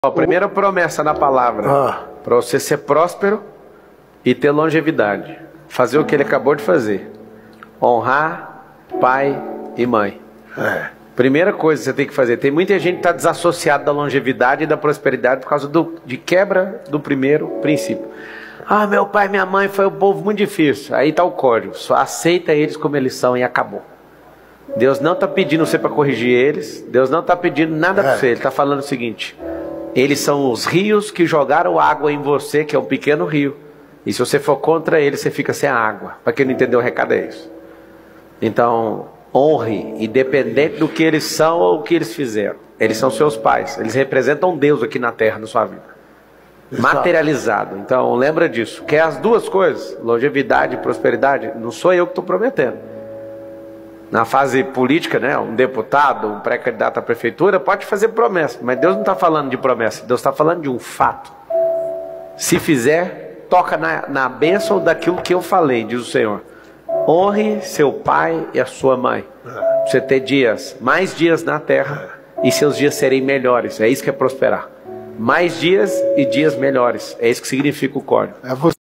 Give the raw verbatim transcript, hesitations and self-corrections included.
A primeira promessa na palavra, Ah. para você ser próspero e ter longevidade. Fazer o que ele acabou de fazer. Honrar pai e mãe. É. Primeira coisa que você tem que fazer. Tem muita gente que está desassociada da longevidade e da prosperidade por causa do, de quebra do primeiro princípio. Ah, meu pai e minha mãe foi um povo muito difícil. Aí está o código. Só aceita eles como eles são e acabou. Deus não está pedindo você para corrigir eles. Deus não está pedindo nada para É. você. Ele está falando o seguinte: eles são os rios que jogaram água em você, que é um pequeno rio. E se você for contra eles, você fica sem água. Para quem não entendeu o recado é isso. Então, honre, independente do que eles são ou o que eles fizeram. Eles são seus pais. Eles representam Deus aqui na terra, na sua vida. Exato. Materializado. Então, lembra disso. Quer as duas coisas, longevidade e prosperidade? Não sou eu que estou prometendo. Na fase política, né, um deputado, um pré-candidato à prefeitura pode fazer promessa, mas Deus não está falando de promessa, Deus está falando de um fato. Se fizer, toca na, na bênção daquilo que eu falei, diz o Senhor. Honre seu pai e a sua mãe, pra você ter dias, mais dias na terra e seus dias serem melhores. É isso que é prosperar. Mais dias e dias melhores. É isso que significa o código. É você.